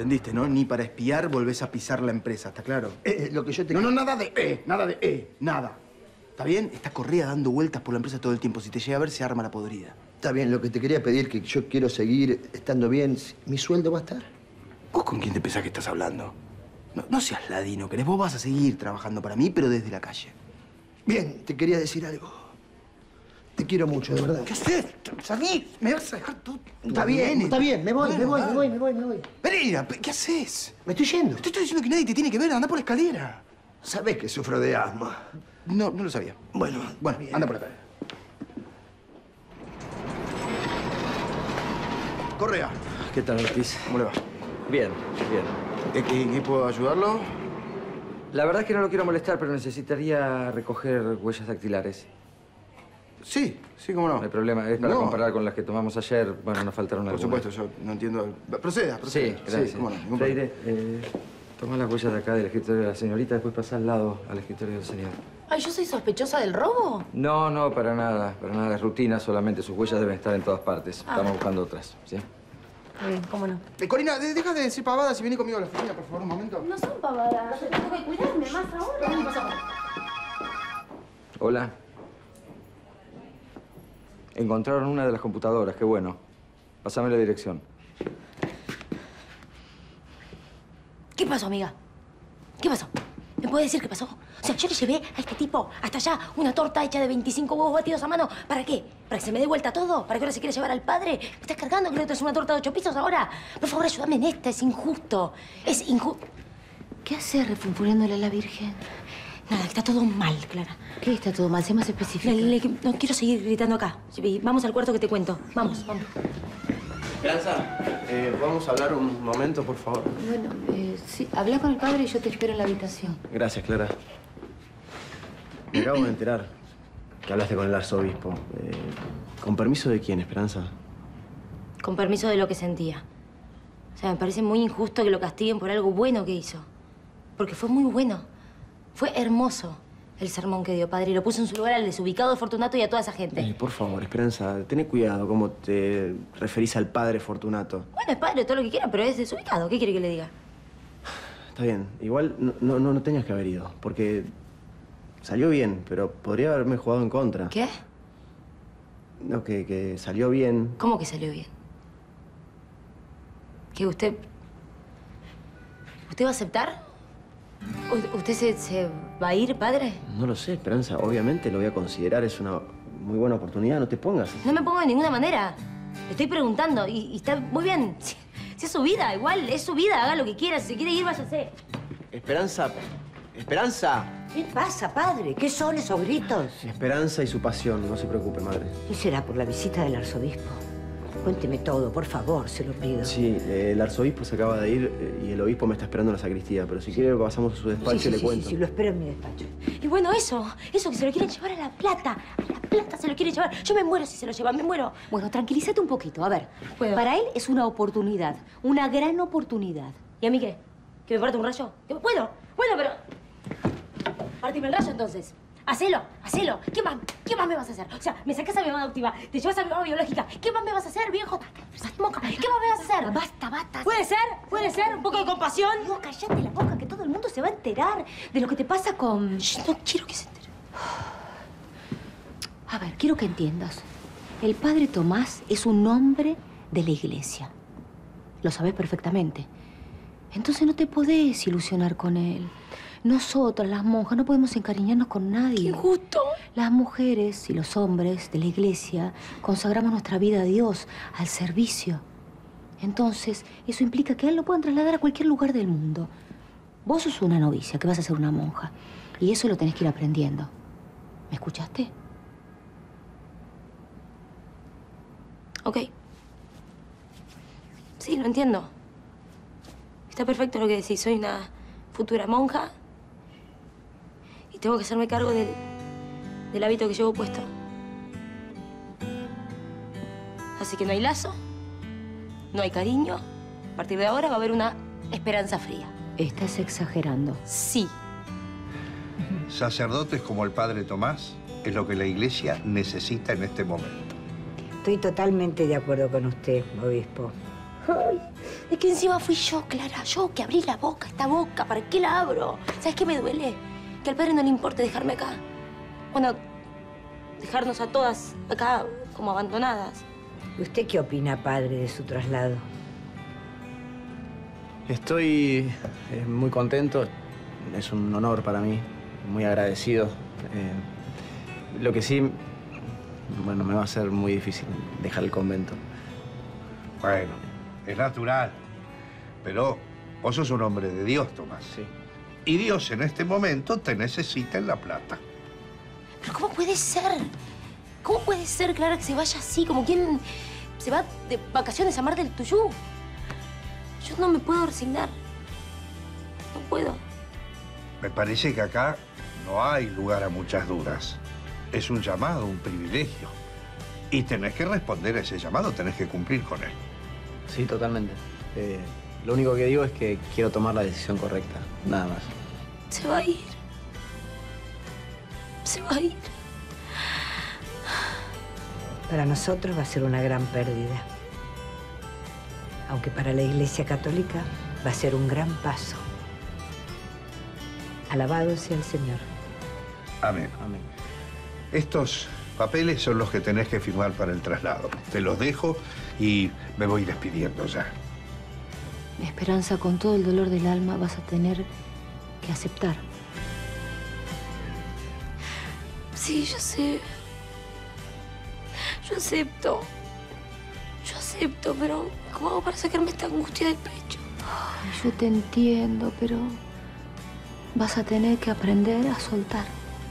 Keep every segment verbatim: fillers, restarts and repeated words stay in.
entendiste, ¿no? Ni para espiar volvés a pisar la empresa, ¿está claro? Eh, lo que yo te... No, no, nada de eh, nada de eh, nada. ¿Está bien? Está Correa dando vueltas por la empresa todo el tiempo. Si te llega a ver, se arma la podrida. Está bien, lo que te quería pedir, que yo quiero seguir estando bien. ¿Mi sueldo va a estar? ¿Vos con quién te pensás que estás hablando? No, no seas ladino, ¿querés? Vos vas a seguir trabajando para mí, pero desde la calle. Bien, te quería decir algo. Te quiero mucho, de verdad. ¿Qué haces? Salí, me vas a dejar todo. Está bien, está bien. Me voy, Bueno, me voy, dale. me voy, me voy, me voy. Pereira, ¿qué haces? Me estoy yendo. Te estoy diciendo que nadie te tiene que ver. Anda por la escalera. Sabés que sufro de asma. No, no lo sabía. Bueno, Bueno, bien. anda por acá. Correa, ¿Qué tal, Ortiz? ¿cómo le va? Bien, bien. ¿En qué, en qué puedo ayudarlo? La verdad es que no lo quiero molestar, pero necesitaría recoger huellas dactilares. Sí, sí, cómo no. No hay problema, es para No. comparar con las que tomamos ayer. Bueno, nos faltaron Por algunas. supuesto, yo no entiendo. Proceda, proceda. Sí, gracias. cómo no, ningún Freire, eh, toma las huellas de acá del escritorio de la señorita, después pasa al lado al escritorio del señor. Ay, ¿yo soy sospechosa del robo? No, no, para nada, para nada. Es rutina solamente. Sus huellas deben estar en todas partes. Ah. Estamos buscando otras, ¿sí? Está bien, ¿cómo no? Eh, Corina, de- deja de decir pavadas y vení conmigo a la oficina, por favor, un momento. No son pavadas. Yo tengo que cuidarme más ahora. Vení, pasa. Hola. Encontraron una de las computadoras, qué bueno. Pásame la dirección. ¿Qué pasó, amiga? ¿Qué pasó? ¿Me puede decir qué pasó? O sea, yo le llevé a este tipo hasta allá una torta hecha de veinticinco huevos batidos a mano. ¿Para qué? ¿Para que se me dé vuelta todo? ¿Para que ahora se quiera llevar al padre? ¿Me estás cargando que le traes una torta de ocho pisos ahora? Por favor, ayúdame en esta. Es injusto. Es injusto. ¿Qué haces refunfurándole a la Virgen? Nada, que está todo mal, Clara. ¿Qué está todo mal? Sé más específico. Le- le- no quiero seguir gritando acá. Vamos al cuarto que te cuento. Vamos, vamos. Esperanza, eh, ¿podemos hablar un momento, por favor? Bueno, eh, sí, habla con el padre y yo te espero en la habitación. Gracias, Clara. Me acabo de enterar que hablaste con el arzobispo. Eh, ¿Con permiso de quién, Esperanza? Con permiso de lo que sentía. O sea, me parece muy injusto que lo castiguen por algo bueno que hizo. Porque fue muy bueno. Fue hermoso el sermón que dio, padre. Y lo puso en su lugar al desubicado de Fortunato y a toda esa gente. Eh, por favor, Esperanza, ten cuidado cómo te referís al padre Fortunato. Bueno, es padre, todo lo que quiera, pero es desubicado. ¿Qué quiere que le diga? Está bien, igual no, no, no, no tenías que haber ido, porque salió bien, pero podría haberme jugado en contra. ¿Qué? No, que, que salió bien. ¿Cómo que salió bien? ¿Que usted... ¿Usted va a aceptar? U- ¿Usted se, se va a ir, padre? No lo sé, Esperanza, obviamente lo voy a considerar, es una muy buena oportunidad, no te pongas. No me pongo de ninguna manera. Le estoy preguntando y, y está muy bien. Si, si es su vida, igual, es su vida. Haga lo que quiera. Si se quiere ir, váyase. Esperanza, Esperanza. ¿Qué pasa, padre? ¿Qué son esos gritos? Esperanza y su pasión, no se preocupe, madre. ¿Y será por la visita del arzobispo? Cuénteme todo, por favor, se lo pido. Sí, eh, el arzobispo se acaba de ir eh, y el obispo me está esperando en la sacristía, pero si quiere lo pasamos a su despacho sí, sí, y le sí, cuento. sí, sí, lo espero en mi despacho. Y bueno, eso. Eso, que se lo quieren llevar a La Plata. A La Plata se lo quieren llevar. Yo me muero si se lo llevan, me muero. Bueno, tranquilízate un poquito. A ver, Puedo. para él es una oportunidad, una gran oportunidad. ¿Y a mí qué? ¿Que me parte un rayo? ¿Que- Bueno, bueno, pero... Partime el rayo, entonces. Hacelo, hacelo. ¿Qué más? ¿Qué más me vas a hacer? O sea, me sacas a mi mamá adoptiva, te llevas a mi mamá biológica. ¿Qué más me vas a hacer, viejo? Moca, ¿qué más me vas a hacer? Basta, basta. ¿Puede ser? ¿Puede ser? ¿Un poco de compasión? No, cállate la boca, que todo el mundo se va a enterar de lo que te pasa con... Shh, no quiero que se entere. A ver, quiero que entiendas. El padre Tomás es un hombre de la iglesia. Lo sabes perfectamente. Entonces no te podés ilusionar con él. Nosotras, las monjas, no podemos encariñarnos con nadie. ¡Qué injusto! Las mujeres y los hombres de la iglesia consagramos nuestra vida a Dios, al servicio. Entonces, eso implica que a él lo puedan trasladar a cualquier lugar del mundo. Vos sos una novicia, que vas a ser una monja. Y eso lo tenés que ir aprendiendo. ¿Me escuchaste? Ok. Sí, lo entiendo. Está perfecto lo que decís. Soy una futura monja y tengo que hacerme cargo del, del hábito que llevo puesto. Así que no hay lazo, no hay cariño. A partir de ahora va a haber una esperanza fría. Estás exagerando. Sí. Sacerdotes como el padre Tomás es lo que la iglesia necesita en este momento. Estoy totalmente de acuerdo con usted, obispo. Ay, Es que encima fui yo, Clara. Yo que abrí la boca, esta boca. ¿Para qué la abro? ¿Sabes qué me duele? Que al padre no le importe dejarme acá. Bueno, dejarnos a todas acá como abandonadas. ¿Y usted qué opina, padre, de su traslado? Estoy eh, muy contento. Es un honor para mí. Muy agradecido. Eh, lo que sí, bueno, me va a ser muy difícil dejar el convento. Bueno, es natural. Pero vos sos un hombre de Dios, Tomás. Sí. Y Dios en este momento te necesita en La Plata. ¿Pero cómo puede ser? ¿Cómo puede ser, Clara, que se vaya así, como quien se va de vacaciones a Mar del Tuyú? Yo no me puedo resignar. No puedo. Me parece que acá no hay lugar a muchas dudas. Es un llamado, un privilegio. Y tenés que responder a ese llamado, tenés que cumplir con él. Sí, totalmente. Eh, lo único que digo es que quiero tomar la decisión correcta, nada más. Se va a ir. Se va a ir. Para nosotros va a ser una gran pérdida. Aunque para la Iglesia Católica va a ser un gran paso. Alabado sea el Señor. Amén. Amén. Estos papeles son los que tenés que firmar para el traslado. Te los dejo y me voy despidiendo ya. Esperanza, con todo el dolor del alma vas a tener que aceptar. Sí, yo sé. Yo acepto. Yo acepto, pero ¿cómo hago para sacarme esta angustia del pecho? Ay, yo te entiendo, pero vas a tener que aprender a soltar.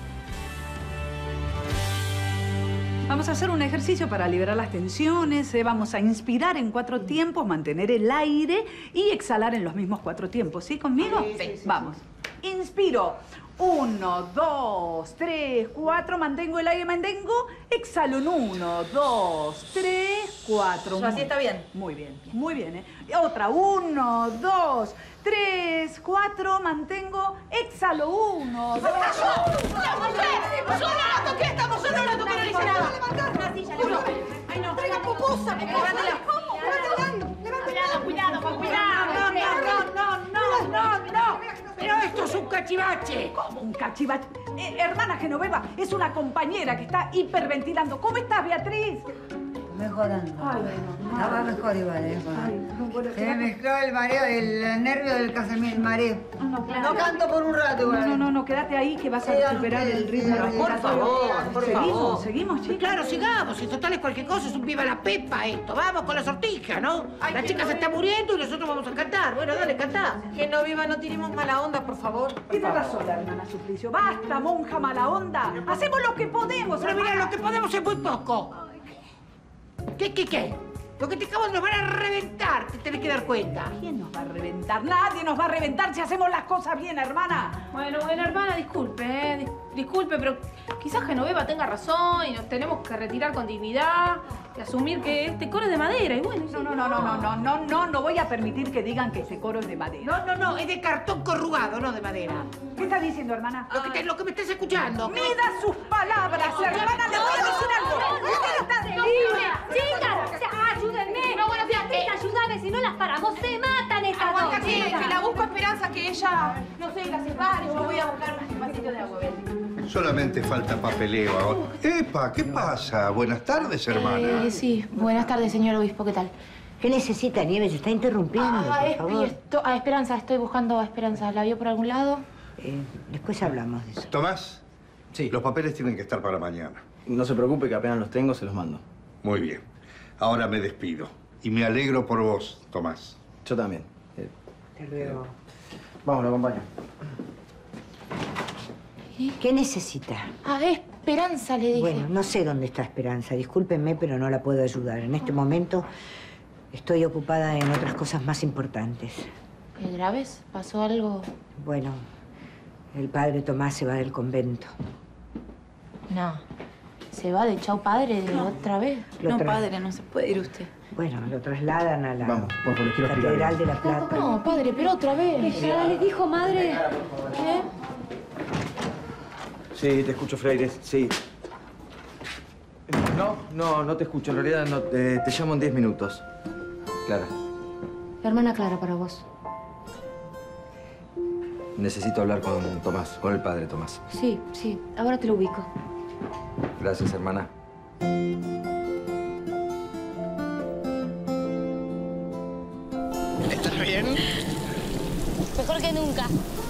Vamos a hacer un ejercicio para liberar las tensiones. ¿eh? Vamos a inspirar en cuatro tiempos, mantener el aire y exhalar en los mismos cuatro tiempos. ¿Sí? ¿Conmigo? Sí, sí, sí. Vamos. Inspiro. Uno, dos, tres, cuatro. Mantengo el aire, mantengo. Exhalo en uno, dos, tres, cuatro. Muy, así está bien. Muy bien, muy bien. ¿eh? Otra. Uno, dos, tres, cuatro. Mantengo. Exhalo. Uno, dos. ¡Yo no la toqué! ¡Estamos! ¡Yo no la toqué! ¡No le hice nada! ¡Ay, no! ¡Traiga pupusa! ¡Levántela! ¡Cuidado, cuidado, con cuidado! No, no, no, no, no, no. ¡Pero esto es un cachivache! ¿Cómo un cachivache? Eh, hermana Genoveva, es una compañera que está hiperventilando. ¿Cómo estás, Beatriz? Mejorando. Ay, no, no. Estaba mejor igual, ¿eh? Ay, no, bueno, Se me mezcló el mareo, el nervio del casamiento, el mareo. No, no, claro. No canto por un rato igual. No, no, no, no, quédate ahí que vas a Sí, recuperar sí, el ritmo. sí, Por favor, por seguimos, favor. seguimos, chicos. Claro, sigamos. Si total es cualquier cosa, es un viva la pepa esto. Vamos con la sortija, ¿no? Ay, la que chica no se está muriendo y nosotros vamos a cantar. Bueno, dale, cantá. Que no viva, no tiremos mala onda, por favor. Tiene razón la hermana Suplicio. Basta, monja mala onda. Hacemos lo que podemos, Pero mira, hermana. lo que podemos es muy poco. ¿Qué, qué, qué? Lo que te acabo nos van a reventar, te tenés que dar cuenta. ¿Quién nos va a reventar? Nadie nos va a reventar si hacemos las cosas bien, hermana. Bueno, bueno, hermana, disculpe, ¿eh? Dis- disculpe, pero quizás Genoveva tenga razón y nos tenemos que retirar con dignidad y asumir que este coro es de madera y bueno... y sí, No, no, no, no, no, no, no, no, no voy a permitir que digan que ese coro es de madera. No, no, no, es de cartón corrugado, no de madera. ¿Qué estás diciendo, hermana? Lo que, te- lo que me estás escuchando. Mida sus palabras, hermana, le voy a decir algo. Usted está ¡Dime! ¡Chicas! O sea, ¡ayúdenme! No, bueno, Beatriz, ayúdame, si no las paramos, se matan estas Aguanta dos. que, que la busco Esperanza, que ella, no sé, la separe. Yo voy a buscar un vasito de agua, ven. Solamente falta papeleo ahora. ¡Epa! ¿Qué pasa? Buenas tardes, hermana. Eh, sí, buenas tardes, señor obispo, ¿qué tal? ¿Qué necesita, Nieves? Se está interrumpiendo, Ah, por es- favor. y esto- a Esperanza, estoy buscando a Esperanza. ¿La vio por algún lado? Eh, después hablamos de eso. Tomás, Sí. los papeles tienen que estar para mañana. No se preocupe que apenas los tengo, se los mando. Muy bien. Ahora me despido. Y me alegro por vos, Tomás. Yo también. Eh, Hasta luego. vamos, lo acompaño. ¿Qué necesita? A Esperanza, le dije. Bueno, no sé dónde está Esperanza. Discúlpenme, pero no la puedo ayudar. En este momento estoy ocupada en otras cosas más importantes. ¿Qué graves? ¿Pasó algo? Bueno, el padre Tomás se va del convento. No. ¿Se va de chau padre de otra vez? Lo no, tra- padre, no se puede ir usted. Bueno, lo trasladan a la Vamos, por favor, les quiero explicar Catedral algo. de la Plata. No, padre, pero otra vez. Ya les dijo, madre. ¿Eh? Sí, te escucho, Freire, sí. No, no, no te escucho. En realidad no, te, te llamo en diez minutos. Clara. La hermana Clara para vos. Necesito hablar con Tomás, con el padre Tomás. Sí, sí. Ahora te lo ubico. Gracias, hermana. ¿Estás bien? Mejor que nunca.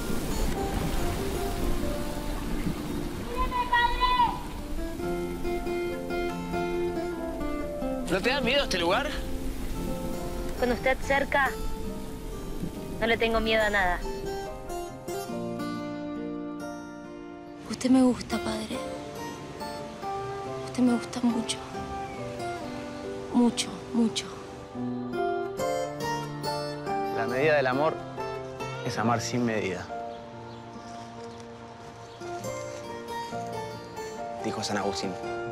¿No te da miedo este lugar? Con usted cerca, no le tengo miedo a nada. Usted me gusta, padre. Usted me gusta mucho. Mucho, mucho. La medida del amor es amar sin medida. Dijo San Agustín.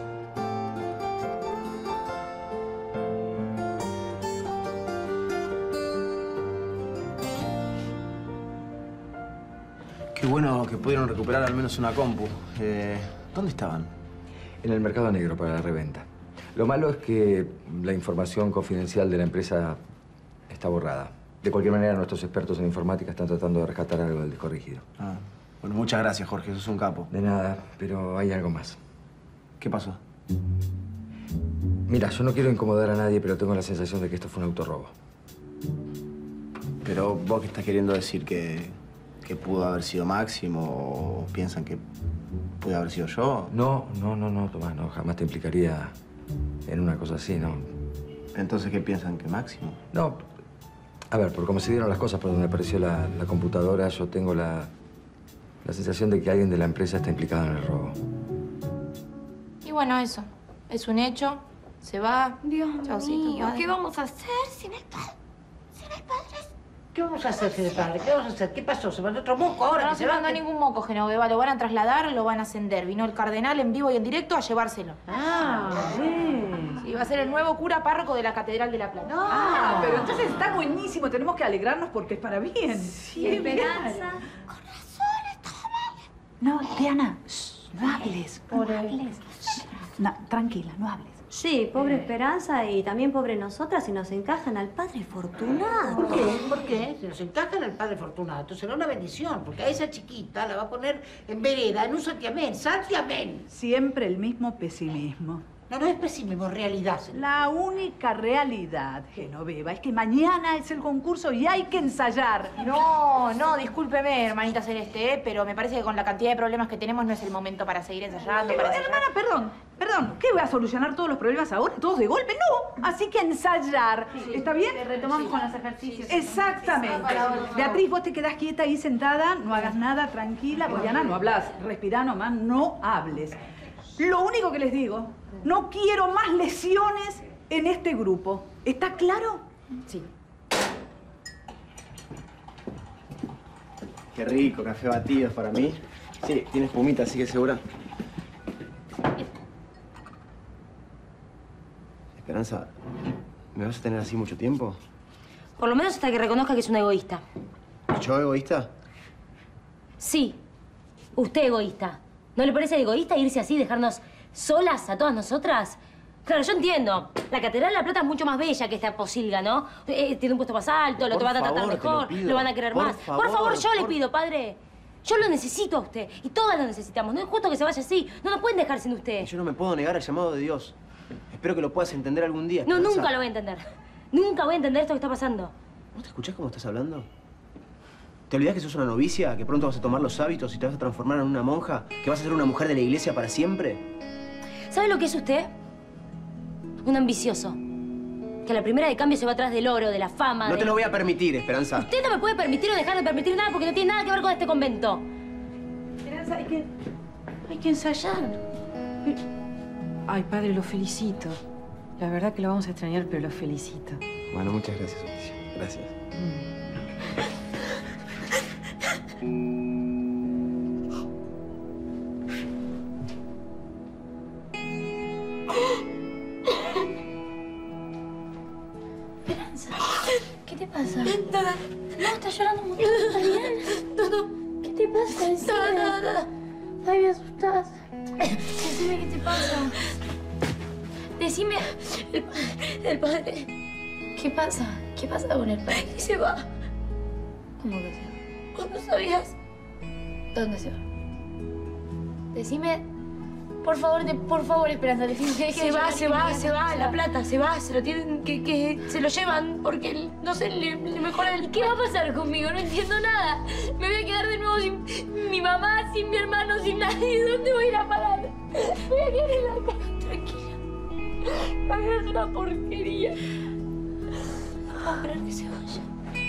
Qué bueno que pudieron recuperar al menos una compu. Eh, ¿Dónde estaban? En el mercado negro para la reventa. Lo malo es que la información confidencial de la empresa está borrada. De cualquier manera, nuestros expertos en informática están tratando de rescatar algo del descorregido. Ah, bueno, muchas gracias, Jorge. Sos un capo. De nada, pero hay algo más. ¿Qué pasó? Mira, yo no quiero incomodar a nadie, pero tengo la sensación de que esto fue un autorrobo. Pero vos qué estás queriendo decir, que, que pudo haber sido Máximo o piensan que puede haber sido yo. No, no, no, no, Tomás, no. Jamás te implicaría en una cosa así, ¿no? Entonces, ¿qué piensan? ¿Que Máximo? No. A ver, por cómo se dieron las cosas, por donde apareció la, la computadora, yo tengo la, la sensación de que alguien de la empresa está implicado en el robo. Y bueno, eso. Es un hecho. Se va. Dios Chaucito, mío, padre. ¿qué vamos a hacer sin el padre? Sin el padre. ¿Qué vamos a hacer, señor padre? ¿Qué vamos a hacer? ¿Qué pasó? ¿Se mandó otro moco ahora? No que se se va? mandó ningún moco, Genoveva. Lo van a trasladar, lo van a ascender. Vino el cardenal en vivo y en directo a llevárselo. Ah, sí. Sí, va a ser el nuevo cura párroco de la Catedral de la Plata. Ah, pero entonces está buenísimo. Tenemos que alegrarnos porque es para bien. Sí, Esperanza. No, Diana, shh, no hables. No hables. Shh. No, tranquila, no hables. Sí, pobre Esperanza y también pobre nosotras si nos encajan al Padre Fortunato. ¿Por qué? ¿Por qué? Si nos encajan al Padre Fortunato, será una bendición, porque a esa chiquita la va a poner en vereda, en un santiamén, santiamén. Siempre el mismo pesimismo. No, no es pesimismo, es realidad. La única realidad, Genoveva, es que mañana es el concurso y hay que ensayar. No, no, discúlpeme, hermanita Celeste, ¿eh? Pero me parece que con la cantidad de problemas que tenemos no es el momento para seguir ensayando. Pero, para ensayar. hermana, perdón, perdón. ¿Qué voy a solucionar todos los problemas ahora, todos de golpe? No, así que ensayar. ¿Está bien? Retomamos con los ejercicios. Exactamente. Beatriz, vos te quedás quieta ahí sentada, no hagas nada, tranquila. Vos, Diana, no hablas. Respirá nomás, no hables. Lo único que les digo, no quiero más lesiones en este grupo. ¿Está claro? Sí. Qué rico, café batido para mí. Sí, tiene espumita, así que segura. Esperanza, ¿me vas a tener así mucho tiempo? Por lo menos hasta que reconozca que es un egoísta. ¿Yo egoísta? Sí, usted egoísta. ¿No le parece egoísta irse así, dejarnos solas a todas nosotras? Claro, yo entiendo. La Catedral de la Plata es mucho más bella que esta posilga, ¿no? Eh, tiene un puesto más alto, lo Por van a tratar favor, te lo mejor, pido. lo van a querer Por más. favor, por favor, yo le por- pido, padre. Yo lo necesito a usted. Y todas lo necesitamos. No es justo que se vaya así. No nos pueden dejar sin usted. Yo no me puedo negar al llamado de Dios. Espero que lo puedas entender algún día. No, Esperanza. nunca lo voy a entender. Nunca voy a entender esto que está pasando. ¿No te escuchás cómo estás hablando? ¿Te olvidás que sos una novicia? ¿Que pronto vas a tomar los hábitos y te vas a transformar en una monja? ¿Que vas a ser una mujer de la iglesia para siempre? ¿Sabe lo que es usted? Un ambicioso. Que a la primera de cambio se va atrás del oro, de la fama. No de- te lo voy a permitir, Esperanza. Usted no me puede permitir o dejar de permitir nada porque no tiene nada que ver con este convento. Esperanza, hay que, hay que ensayar. Ay, padre, lo felicito. La verdad que lo vamos a extrañar, pero lo felicito. Bueno, muchas gracias, Patricia. Gracias. Esperanza, ¿qué te pasa? Nada. No, estás llorando mucho. ¿Estás bien? No, no. ¿Qué te pasa? Decime. Nada, nada. Ay, me asustás. Decime qué te pasa. Decime. El, el padre. ¿Qué pasa? ¿Qué pasa con el padre? Y se va. ¿Cómo que se va? ¿Vos no sabías? ¿Dónde se va? Decime, por favor, de, por favor, Esperanza, decime que Se va, se va, se va, La Plata, se va, se lo tienen que, que se lo llevan porque, el- no sé, le, le mejora el... ¿Qué va a pasar conmigo? No entiendo nada. Me voy a quedar de nuevo sin mi mamá, sin mi hermano, sin nadie. ¿Dónde voy a ir a parar? Me voy a quedar en la casa, tranquila. Ay, es una porquería. No puedo creer que se vaya.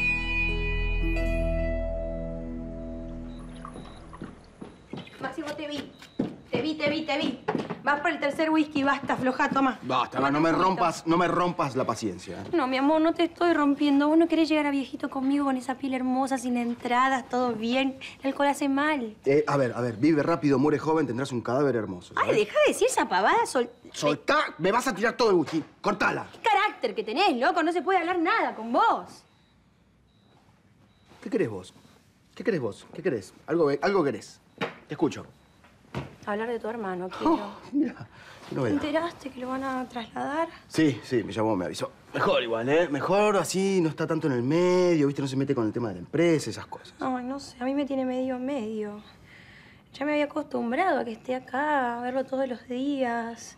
Máximo, te vi. Te vi, te vi, te vi. Vas por el tercer whisky, basta, afloja, toma. Basta, no, no me rompas, no me rompas la paciencia. No, mi amor, no te estoy rompiendo. Vos no querés llegar a viejito conmigo con esa piel hermosa, sin entradas, todo bien. El alcohol hace mal. Eh, a ver, a ver, vive rápido, muere joven, tendrás un cadáver hermoso. ¿sabes? Ay, deja de decir esa pavada. Sol... Soltá, me vas a tirar todo el whisky. Cortala. ¿Qué carácter que tenés, loco? No se puede hablar nada con vos. ¿Qué querés vos? ¿Qué querés vos? ¿Qué querés? Algo, algo querés. Te escucho. Hablar de tu hermano, quiero. Oh, mira, qué ¿Te novedad. enteraste que lo van a trasladar? Sí, sí, me llamó, me avisó. Mejor igual, ¿eh? Mejor así, no está tanto en el medio, ¿viste? No se mete con el tema de la empresa, esas cosas. Ay, no sé, a mí me tiene medio medio. Ya me había acostumbrado a que esté acá, a verlo todos los días.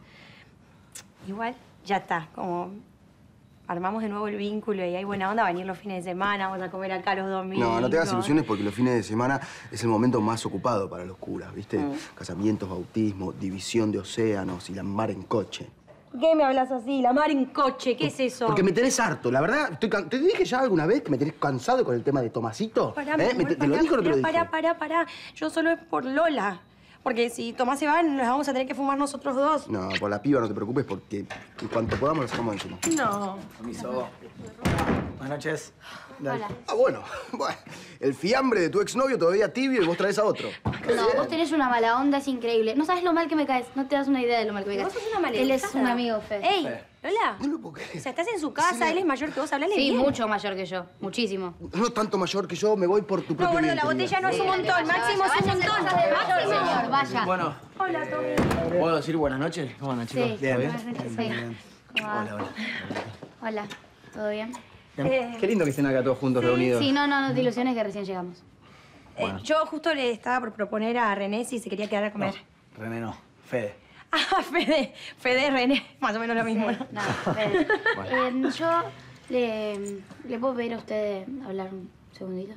Igual, ya está, como armamos de nuevo el vínculo y hay buena onda, venir los fines de semana, vamos a comer acá los domingos. No, no te hagas ilusiones porque los fines de semana es el momento más ocupado para los curas, ¿viste? Mm. Casamientos, bautismo, división de océanos y la mar en coche. ¿Qué me hablas así? La mar en coche, ¿qué es eso? Porque me tenés harto, la verdad. Estoy can- ¿Te dije ya alguna vez que me tenés cansado con el tema de Tomasito? Pará, ¿Eh? mi ¿Me amor, te, ¿Te lo pará, dijo o no te lo dije? pará, pará, pará. Yo solo es por Lola. Porque si Tomás se va, nos vamos a tener que fumar nosotros dos. No, por la piba no te preocupes porque en cuanto podamos lo sacamos encima. No. Permiso. Buenas noches. Hola. Ah, bueno. Bueno, el fiambre de tu exnovio todavía tibio y vos traes a otro. No, vos tenés una mala onda, es increíble. No sabes lo mal que me caes. No te das una idea de lo mal que me caes. Vos sos una Él es maleditada. un amigo, Fede. ¡Ey! Fe. Lola. No lo puedo creer. O sea, estás en su casa, él es mayor que vos, hablale Sí, bien. mucho mayor que yo. Muchísimo. No tanto mayor que yo, me voy por tu No, propio gordo, bien, la querida. botella no es un montón. Máximo es un montón. Máximo. Señor, vaya. Bueno, Hola, Tommy. ¿puedo decir buenas noches? ¿Cómo andan, chicos? Sí, ¿Bien? buenas noches, sí. Bien. ¿Cómo va? Hola, hola. Hola. ¿Todo bien? Bien. Qué lindo que estén acá todos juntos reunidos. Sí, no, no, no te ilusiones que recién llegamos. Eh, yo justo le estaba por proponer a René si se quería quedar a comer. René no, Fede. Ah, Fede. Fede, René. Más o menos lo mismo, ¿no? Nada, Fede. Eh, yo le, le puedo pedir a usted hablar un segundito.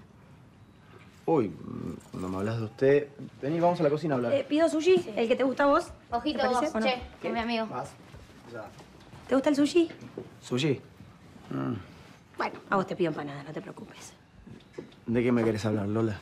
Uy, no me hablas de usted. Vení, vamos a la cocina a hablar. Eh, pido sushi, el que te gusta a vos. Ojito, ¿Te parece vos, o no? che, que es mi amigo. Más. Ya. ¿Te gusta el sushi? ¿Sushi? Mm. Bueno, a vos te pido empanadas, no te preocupes. ¿De qué me querés hablar, Lola?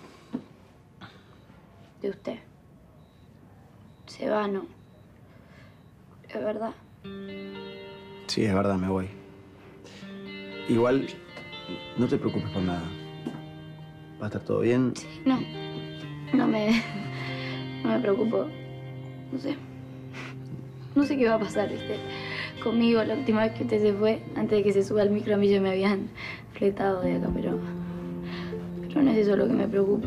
De usted. Se va, ¿no? Es verdad. Sí, es verdad, me voy. Igual, no te preocupes por nada. ¿Va a estar todo bien? No, no me... no me preocupo. No sé. No sé qué va a pasar, ¿viste? Conmigo, la última vez que usted se fue, antes de que se suba al micro, a mí ya me habían fletado de acá, pero... Pero no es eso lo que me preocupa.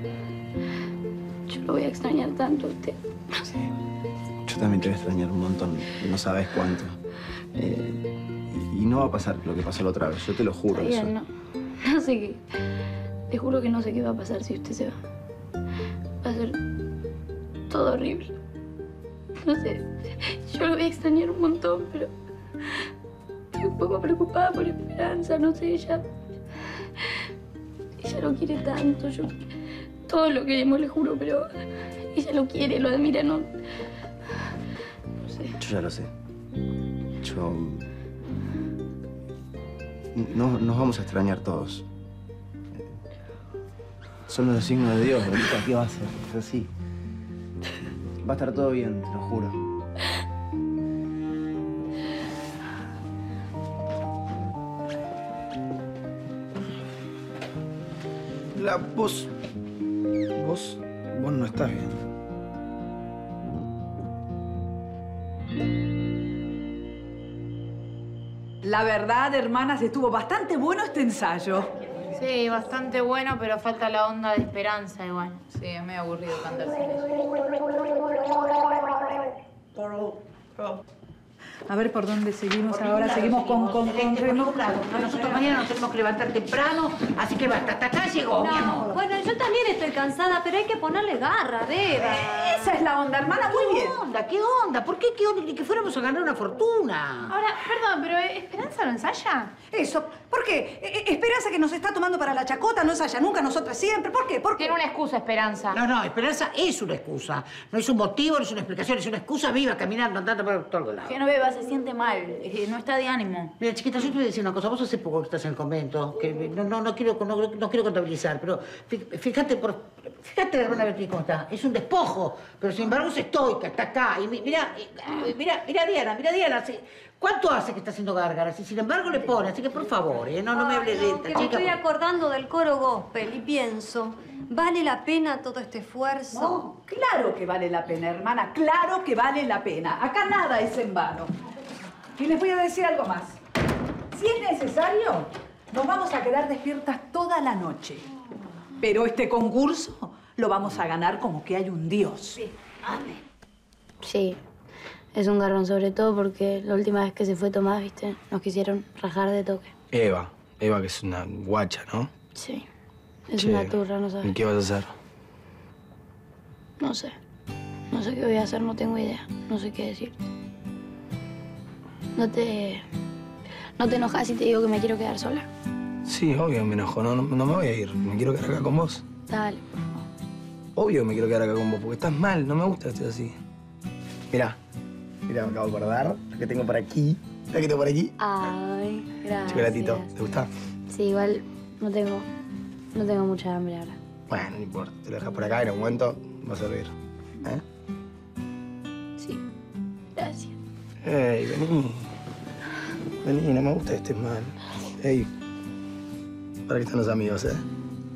Yo lo voy a extrañar tanto a usted. Sí. Yo también te voy a extrañar un montón. No sabes cuánto. Eh, y, y no va a pasar lo que pasó la otra vez. Yo te lo juro. Está Eso. bien, no, no sé qué. Te juro que no sé qué va a pasar si usted se va. Va a ser todo horrible. No sé, yo lo voy a extrañar un montón, pero estoy un poco preocupada por Esperanza, no sé, ella... Ella lo quiere tanto, yo... Todo lo queremos, le juro, pero ella lo quiere, lo admira, no... No sé. Yo ya lo sé. Yo... No, nos vamos a extrañar todos. Son los signos de Dios, Lolita. ¿Qué va a hacer? Es así. Va a estar todo bien, te lo juro. La vos... Vos... Vos no estás bien. La verdad, hermanas, estuvo bastante bueno este ensayo. Sí, bastante bueno, pero falta la onda de Esperanza igual. Sí, es medio aburrido cantar sin ella. A ver por dónde seguimos Por ahora. ningún Seguimos lado con... con, seguimos, con este, por Remo. ningún lado. Nosotros mañana nos tenemos que levantar temprano, así que basta. Hasta acá llegó, mi No, amor. bueno, yo también estoy cansada, pero hay que ponerle garra, Beba. Esa es la onda, hermana, muy bien. ¿Qué onda? ¿Qué onda? ¿Por qué? ¿Qué onda? Ni que fuéramos a ganar una fortuna. Ahora, perdón, pero ¿Esperanza no ensaya? Eso. ¿Por qué? E- Esperanza que nos está tomando para la chacota, no ensaya nunca, nosotras siempre. ¿Por qué? ¿Por qué? Tiene una excusa, Esperanza. No, no, Esperanza es una excusa. No es un motivo, no es una explicación, es una excusa viva, caminando, andando por todos lados. Que no beba, se siente mal, eh, no está de ánimo. Mira, chiquita, yo te voy a decir una cosa. Vos hace poco que estás en el convento, que no, no, no, quiero, no, no quiero contabilizar, pero fí- fíjate, por, fíjate de alguna vez cómo está. Es un despojo, pero sin embargo es estoica, está acá. Y mi- mira, eh, mira, mira a Diana, mira a Diana. sí. ¿Cuánto hace que está haciendo gárgaras? Y sin embargo le pone, así que por favor, ¿eh? no, no me hables de esta Que me chica. estoy acordando del coro gospel y pienso, ¿vale la pena todo este esfuerzo? No, claro que vale la pena, hermana. Claro que vale la pena. Acá nada es en vano. Y les voy a decir algo más. Si es necesario, nos vamos a quedar despiertas toda la noche. Pero este concurso lo vamos a ganar como que hay un Dios. Sí, es un garrón, sobre todo porque la última vez que se fue Tomás, viste, nos quisieron rajar de toque. Eva. Eva, que es una guacha, ¿no? Sí, es Che, una turra, no sabes. ¿Y qué vas a hacer? No sé. No sé qué voy a hacer, no tengo idea. No sé qué decirte. No te... ¿No te enojas si te digo que me quiero quedar sola? Sí, obvio me enojo. No, no, no me voy a ir. Me quiero quedar acá con vos. Dale. Obvio que me quiero quedar acá con vos, porque estás mal. No me gusta que estés así. Mirá. Mirá, me acabo de acordar. Lo que tengo por aquí. Lo que tengo por aquí. Ay, gracias. Chocolatito. ¿Te gusta? Sí, igual no tengo... No tengo mucha hambre ahora. Bueno, no importa. Te lo dejas por acá y en un momento va a servir. ¿Eh? Sí. Gracias. Ey, vení. Vení, no me gusta que estés mal. Ey. ¿Para qué están los amigos, eh?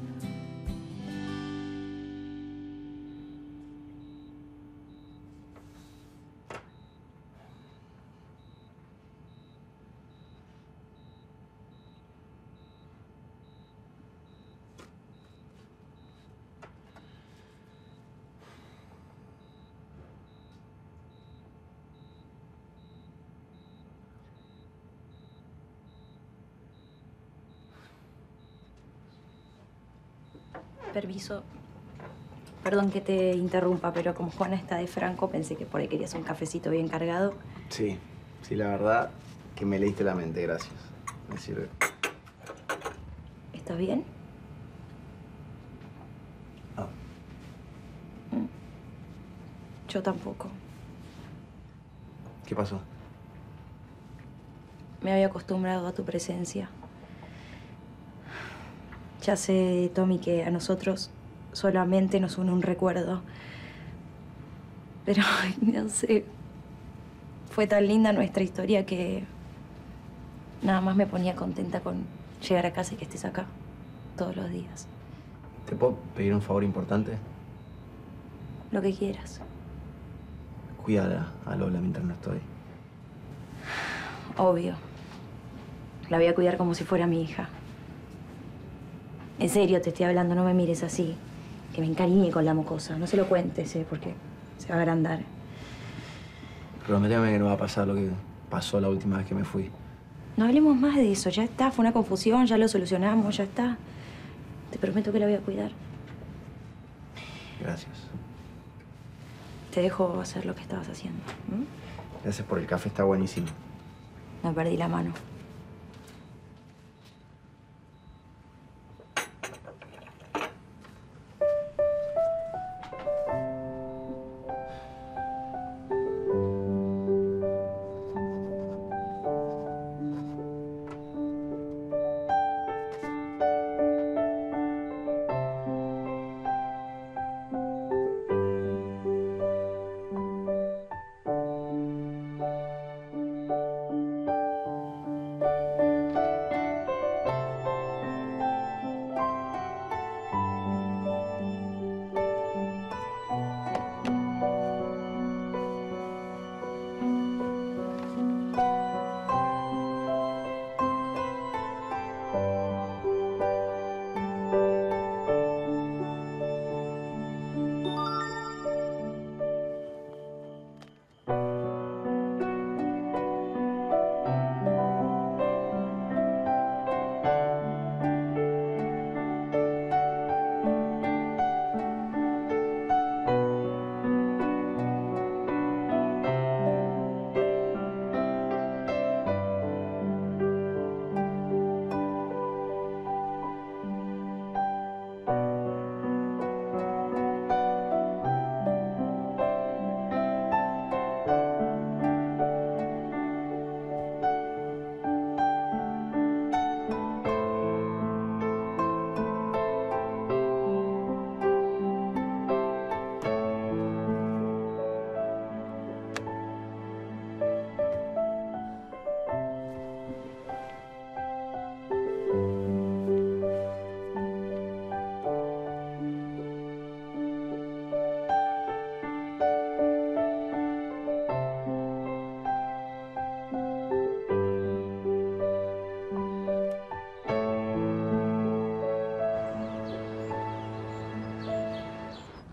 Permiso. Perdón que te interrumpa, pero como Juana está de Franco, pensé que por ahí querías un cafecito bien cargado. Sí, sí, la verdad que me leíste la mente, gracias. Me sirve. ¿Estás bien? Ah. Mm. Yo tampoco. ¿Qué pasó? Me había acostumbrado a tu presencia. Ya sé, Tommy, que a nosotros solamente nos une un recuerdo. Pero, ay, no sé. Fue tan linda nuestra historia que nada más me ponía contenta con llegar a casa y que estés acá todos los días. ¿Te puedo pedir un favor importante? Lo que quieras. Cuídala a Lola mientras no estoy. Obvio. La voy a cuidar como si fuera mi hija. En serio te estoy hablando, no me mires así. Que me encariñe con la mocosa. No se lo cuentes, ¿eh? Porque se va a agrandar. Prométeme que no va a pasar lo que pasó la última vez que me fui. No hablemos más de eso. Ya está, fue una confusión, ya lo solucionamos, ya está. Te prometo que la voy a cuidar. Gracias. Te dejo hacer lo que estabas haciendo. ¿M? Gracias por el café, está buenísimo. No perdí la mano.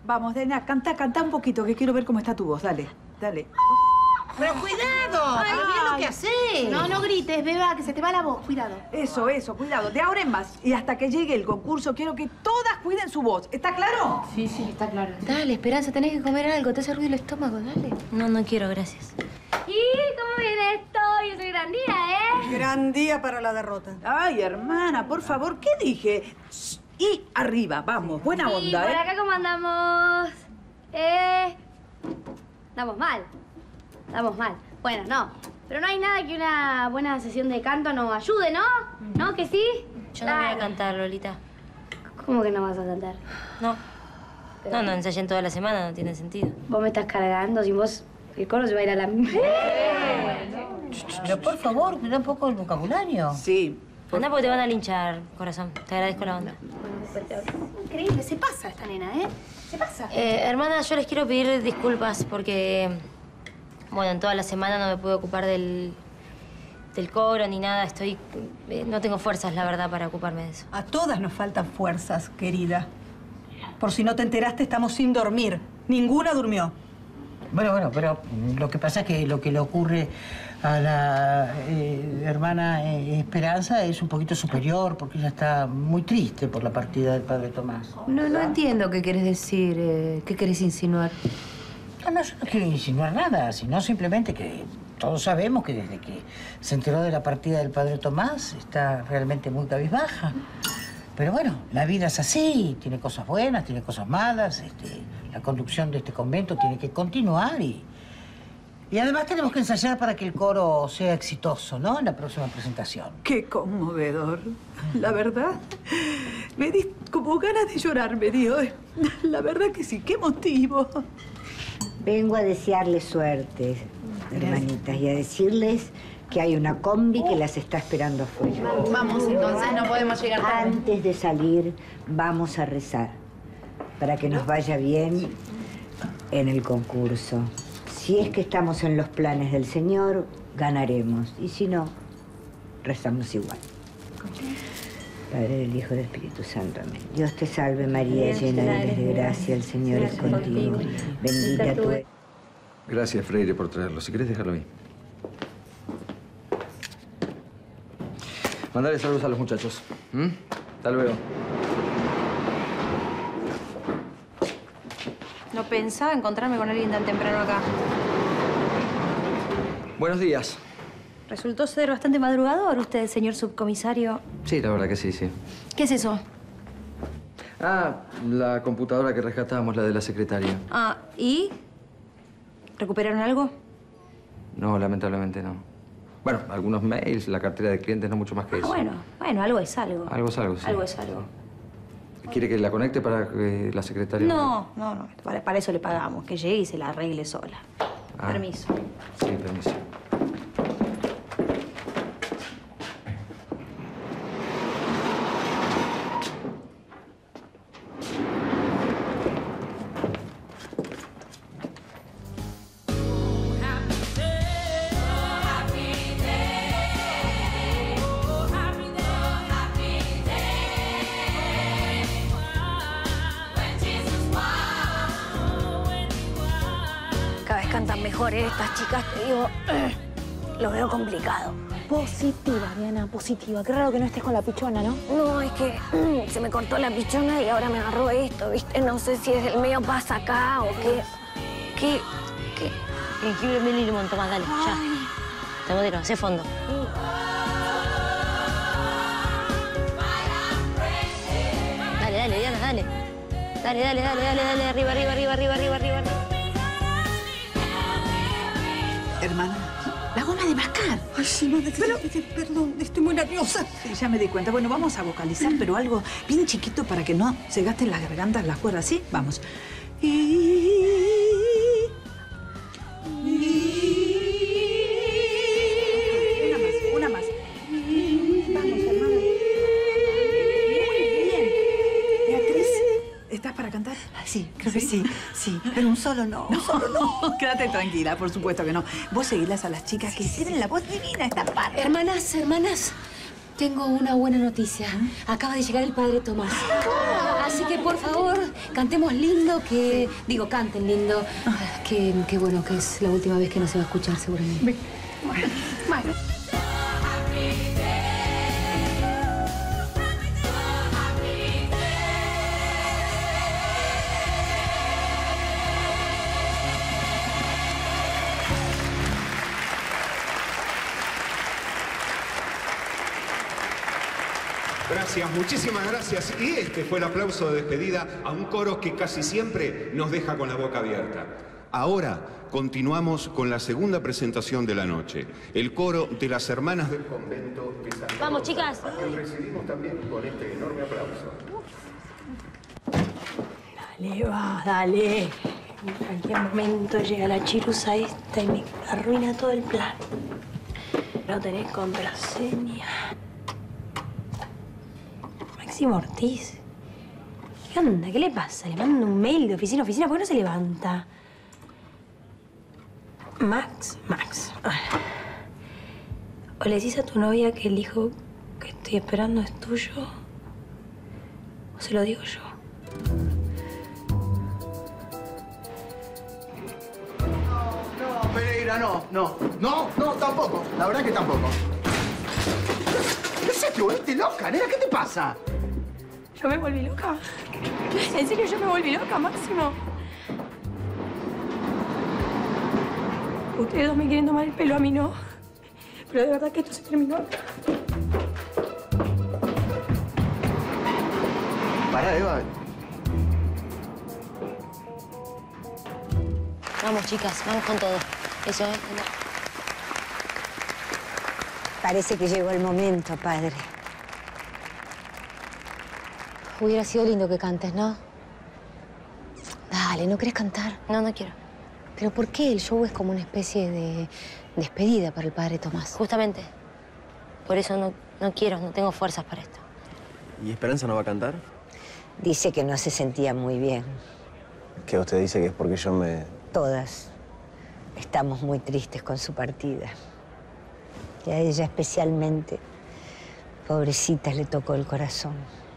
Vamos, Dena, canta, canta un poquito, que quiero ver cómo está tu voz. Dale, dale. ¡Pero cuidado! Ay, ¡Mira lo que ay. haces! No, no grites, beba, que se te va la voz. Cuidado. Eso, eso, cuidado. De ahora en más y hasta que llegue el concurso, quiero que todas cuiden su voz. ¿Está claro? Sí, sí, está claro. Dale, Esperanza, tenés que comer algo. Te hace ruido el estómago, dale. No, no quiero, gracias. ¿Y cómo viene esto? Hoy es un gran día, ¿eh? Gran día para la derrota. Ay, hermana, por favor, ¿qué dije? Y arriba, vamos, buena Sí, onda, por ¿eh? acá cómo andamos. Eh... Andamos mal. Andamos mal. Bueno, no. Pero no hay nada que una buena sesión de canto nos ayude, ¿no? ¿No? ¿Que sí? Yo no voy a Dale. cantar, Lolita. ¿Cómo que no vas a cantar? No. Pero- No, no ensayé toda la semana, no tiene sentido. Vos me estás cargando, sin vos el coro se va a ir a la... Pero por favor, cuida un poco el vocabulario. Sí. Anda porque te van a linchar, corazón. Te agradezco la onda. Increíble, se pasa esta nena, ¿eh? Se pasa. Eh, hermana, yo les quiero pedir disculpas porque, bueno, en toda la semana no me pude ocupar del, del coro ni nada. Estoy... eh, no tengo fuerzas, la verdad, para ocuparme de eso. A todas nos faltan fuerzas, querida. Por si no te enteraste, estamos sin dormir. Ninguna durmió. Bueno, bueno, pero lo que pasa es que lo que le ocurre a la eh, hermana eh, Esperanza es un poquito superior porque ella está muy triste por la partida del padre Tomás. No, no entiendo qué quieres decir, eh, qué querés insinuar. No, no, yo no quiero insinuar nada, sino simplemente que todos sabemos que desde que se enteró de la partida del padre Tomás está realmente muy cabizbaja. Pero bueno, la vida es así, tiene cosas buenas, tiene cosas malas, este, la conducción de este convento tiene que continuar y... Y además tenemos que ensayar para que el coro sea exitoso, ¿no? En la próxima presentación. Qué conmovedor. La verdad, me di como ganas de llorar, me dio. La verdad que sí, qué motivo. Vengo a desearles suerte, hermanitas, y a decirles que hay una combi que las está esperando afuera. Vamos, entonces, no podemos llegar tarde. Antes de salir, vamos a rezar para que nos vaya bien en el concurso. Si es que estamos en los planes del Señor, ganaremos. Y si no, rezamos igual. Padre, del Hijo y del Espíritu Santo. Amén. Dios te salve, María, llena eres de gracia, el Señor es contigo. Bendita tú eres. Gracias, Freire, por traerlo. Si querés, dejarlo ahí. Mandale saludos a los muchachos. ¿Mm? Hasta luego. No pensaba encontrarme con alguien tan temprano acá. Buenos días. Resultó ser bastante madrugador usted, señor subcomisario. Sí, la verdad que sí, sí. ¿Qué es eso? Ah, la computadora que rescatábamos, la de la secretaria. Ah, ¿y? ¿Recuperaron algo? No, lamentablemente no. Bueno, algunos mails, la cartera de clientes, no mucho más que Ah, eso. bueno, bueno, algo es algo. Algo es algo, sí. Algo es algo. ¿Quiere que la conecte para que la secretaria...? No, no, no. Para, para eso le pagamos, que llegue y se la arregle sola. Ah. Permiso. Sí, permiso. Cada vez cantan mejor, ¿eh? Estas chicas, te digo, lo veo complicado. Positiva, Diana, positiva. Qué raro que no estés con la pichona, ¿no? No, es que se me cortó la pichona y ahora me agarró esto, ¿viste? No sé si es el medio pasa acá o qué. ¿Qué? ¿Qué? Jengibre, miel y limón, toma, dale, ya. Te modero, hace fondo. Dale, dale, Diana, dale. Dale, dale, dale, dale, dale, arriba, arriba, arriba, arriba, arriba, arriba. Hermana. La goma de mascar. Ay, sí, no, pero, perdón, estoy muy nerviosa. Sí, ya me di cuenta. Bueno, vamos a vocalizar, pero algo bien chiquito para que no se gasten las gargantas, las cuerdas, ¿sí? Vamos. Y... Una más, una más. Vamos, hermana. Muy bien. Beatriz, ¿estás para cantar? Sí, creo que sí, sí. Pero un solo no, un solo no. Quédate tranquila, por supuesto que no. Vos seguilas a las chicas que tienen la voz divina, esta parte. Hermanas, hermanas, Tengo una buena noticia. Acaba de llegar el padre Tomás. Así que, por favor, cantemos lindo, que... Digo, canten lindo. Que, que bueno, que es la última vez que no se va a escuchar, seguramente. Bueno, bueno. Gracias, muchísimas gracias. Y este fue el aplauso de despedida a un coro que casi siempre nos deja con la boca abierta. Ahora continuamos con la segunda presentación de la noche. El coro de las hermanas del convento de San Carlos. Vamos, chicas. Que recibimos también con este enorme aplauso. Dale, va, dale. En cualquier momento llega la chirusa esta y me arruina todo el plan. No tenés contraseña. Máximo Ortiz. ¿Qué onda? ¿Qué le pasa? Le mando un mail de oficina a oficina. ¿Por qué no se levanta? Max, Max. O le decís a tu novia que el hijo que estoy esperando es tuyo, o se lo digo yo. No, Pereira, no, no. No, no, tampoco. La verdad que tampoco. ¿Qué sé te volviste loca, nena? ¿Qué te pasa? ¿Yo me volví loca? ¿En serio yo me volví loca, Máximo? Ustedes dos me quieren tomar el pelo, a mí no. Pero de verdad que esto se terminó. Pará, Eva. Vamos, chicas, vamos con todo. Eso, ¿eh? Parece que llegó el momento, padre. Hubiera sido lindo que cantes, ¿no? Dale, ¿no querés cantar? No, no quiero. ¿Pero por qué? El show es como una especie de despedida para el padre Tomás. Justamente. Por eso no, no quiero, no tengo fuerzas para esto. ¿Y Esperanza no va a cantar? Dice que no se sentía muy bien. ¿Qué usted dice que es porque yo me...? Todas estamos muy tristes con su partida. Y a ella especialmente, pobrecita, le tocó el corazón.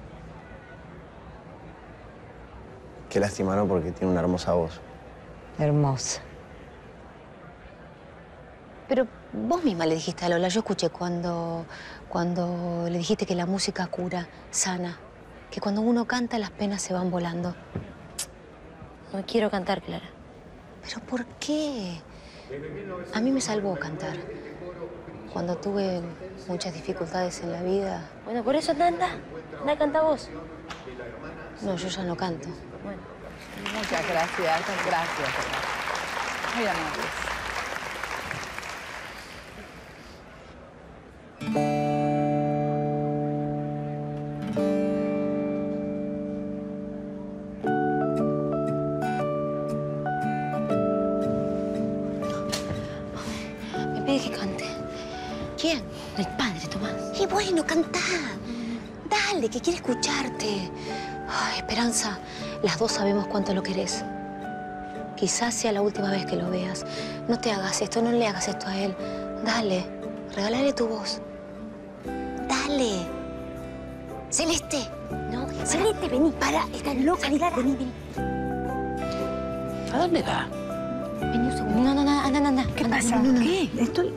Qué lástima, ¿no? Porque tiene una hermosa voz. Hermosa. Pero vos misma le dijiste a Lola, yo escuché cuando, cuando le dijiste que la música cura, sana, que cuando uno canta las penas se van volando. No quiero cantar, Clara. ¿Pero por qué? A mí me salvó cantar. Cuando tuve muchas dificultades en la vida... Bueno, por eso anda, anda. Anda, canta vos. No, yo ya no canto. Bueno. Muchas gracias, gracias. Muy amables. Me pide que cante. ¿Quién? El padre, Tomás. Y bueno, cantá. Dale, que quiere escucharte. Ay, Esperanza, las dos sabemos cuánto lo querés. Quizás sea la última vez que lo veas. No te hagas esto, no le hagas esto a él. Dale, regálale tu voz. Dale. Celeste. No, Celeste, vení. Para, estás loca. Salí, Vení, vení. ¿A dónde va? Vení un segundo. No, no, no, anda, anda. ¿Qué anda, pasa? no, no, no. ¿Qué? Estoy...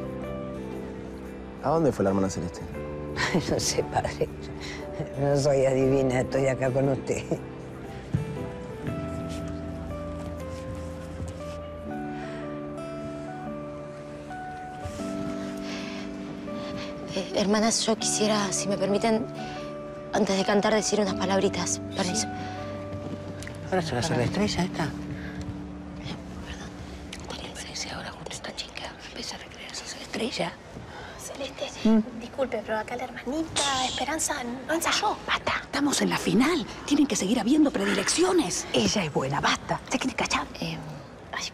¿A dónde fue la hermana Celeste? No sé, padre. No soy adivina, estoy acá con usted. Eh, hermanas, yo quisiera, si me permiten, antes de cantar, decir unas palabritas. Permiso. ¿Ahora se va a hacer la estrella esta? Parece ahora justo esta chica empieza a recrearse la estrella. Celeste, disculpe, pero acá la hermanita Esperanza no ensayó. Basta, estamos en la final. Tienen que seguir habiendo predilecciones. Ella es buena, basta. ¿Se quiere cachar? Eh, ay.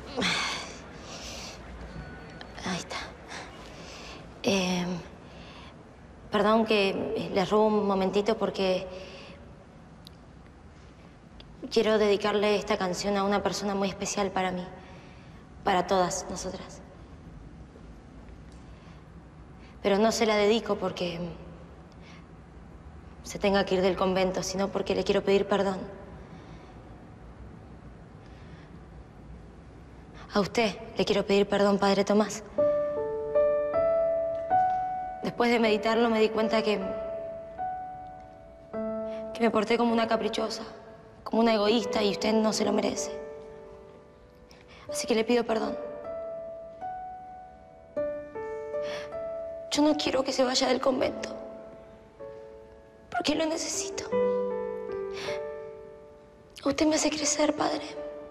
Ahí está. Eh, perdón que les robo un momentito porque quiero dedicarle esta canción a una persona muy especial para mí, para todas nosotras. Pero no se la dedico porque se tenga que ir del convento, sino porque le quiero pedir perdón. A usted le quiero pedir perdón, Padre Tomás. Después de meditarlo me di cuenta que... que me porté como una caprichosa, como una egoísta, y usted no se lo merece. Así que le pido perdón. Yo no quiero que se vaya del convento, porque lo necesito. Usted me hace crecer, padre.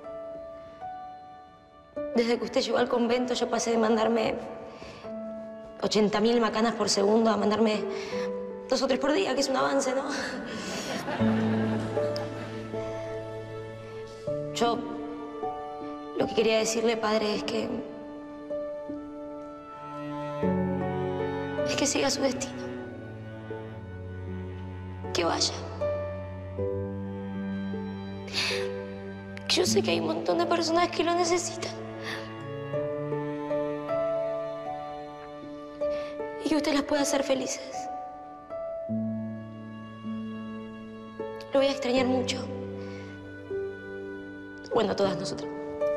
Desde que usted llegó al convento, yo pasé de mandarme ochenta mil macanas por segundo a mandarme dos o tres por día, que es un avance, ¿no? Yo lo que quería decirle, padre, es que... es que siga su destino. Que vaya. Que yo sé que hay un montón de personas que lo necesitan. Y que usted las pueda hacer felices. Lo voy a extrañar mucho. Bueno, todas nosotras.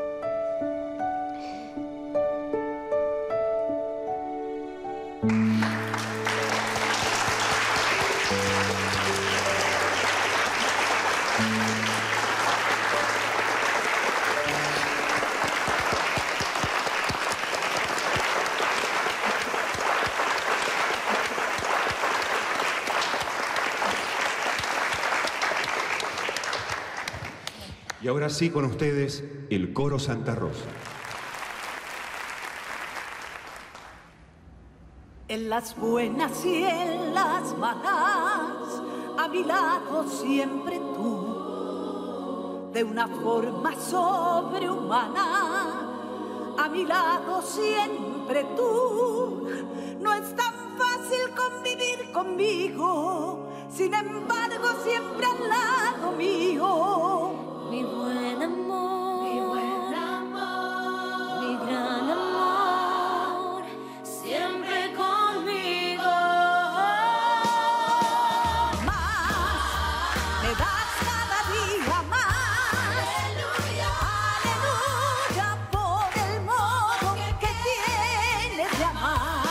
Y ahora sí, con ustedes, el Coro Santa Rosa. En las buenas y en las malas, a mi lado siempre tú, de una forma sobrehumana, a mi lado siempre tú. No es tan fácil convivir conmigo, sin embargo siempre al lado mío. Mi buen amor, mi buen amor, mi gran amor, siempre conmigo. Más, me das cada día más. Aleluya, aleluya, por el modo que tienes de amar.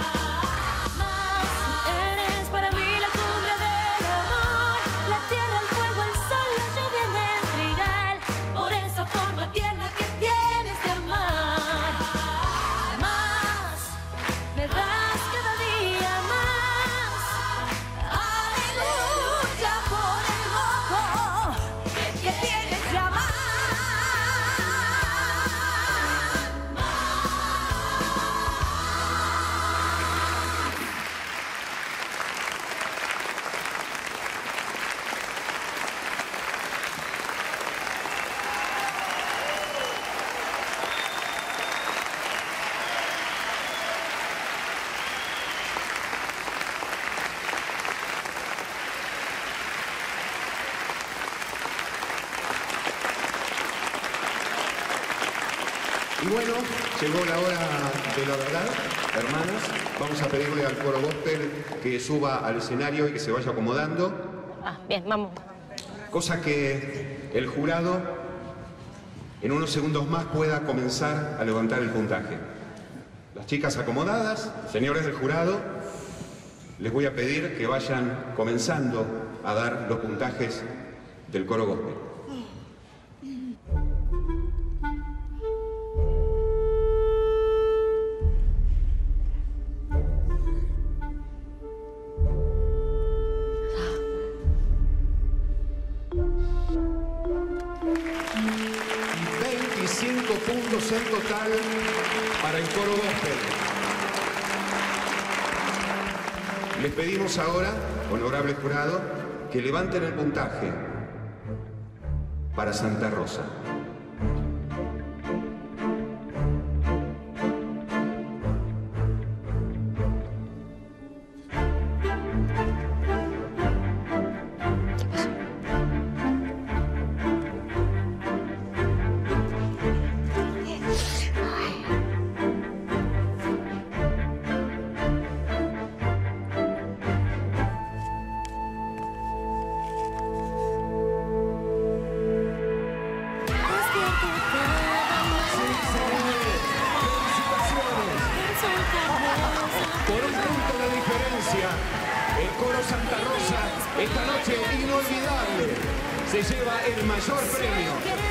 Más, eres para mí la cumbre del amor, la tierra, el fuego, el sol, la lluvia en el trigal, por esa forma tierna que tienes de amar. Más, me das cada día más. Aleluya, por el modo que tienes de amar. Y bueno, llegó la hora de la verdad, hermanas. Vamos a pedirle al coro gospel que suba al escenario y que se vaya acomodando. Ah, bien, vamos. Cosa que el jurado en unos segundos más pueda comenzar a levantar el puntaje. Las chicas acomodadas, señores del jurado, les voy a pedir que vayan comenzando a dar los puntajes del coro gospel. veinticinco puntos en total para el coro gospel. Les pedimos ahora, honorable jurado, que levanten el puntaje para Santa Rosa. esta noche inolvidable se lleva el mayor premio.